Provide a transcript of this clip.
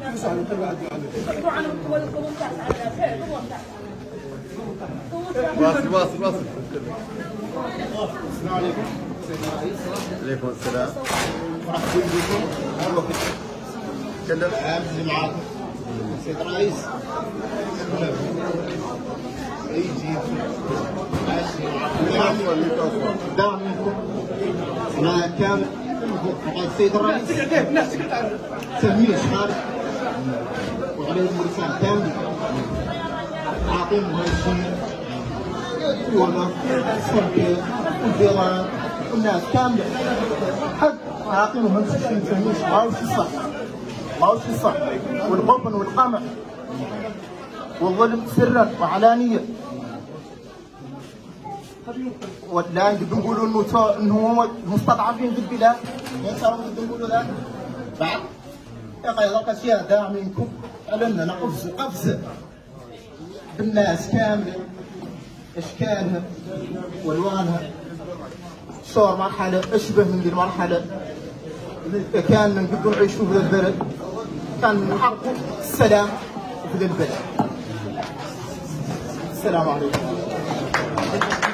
واصل واصل واصل. السلام عليكم. عليكم السلام. مرحبا بكم. تكلم. اللي معاكم سيد الرئيس. دعم منكم. أنا كامل السيد الرئيس سميه شحال وعليه المرسال كامل عاطيهم هذا الشيء الوظف الصرفية والديران والناس كاملة حق عاطيهم هذا الشيء سميه شحال وش الصح وش الصح والغبن والقمع والظلم سرا وعلانية. والآن قد نقولوا انه هم مستضعفين في البلاد، صاروا قد نقولوا ذا بعد يا اخي هذاك اشياء داع منكم على اننا قفزه بالناس كامله اشكالها والوانها صار مرحله اشبه من ذي المرحله اللي كان نقدروا نعيشوا في البلد، كان من حقه السلام في البلد. السلام عليكم.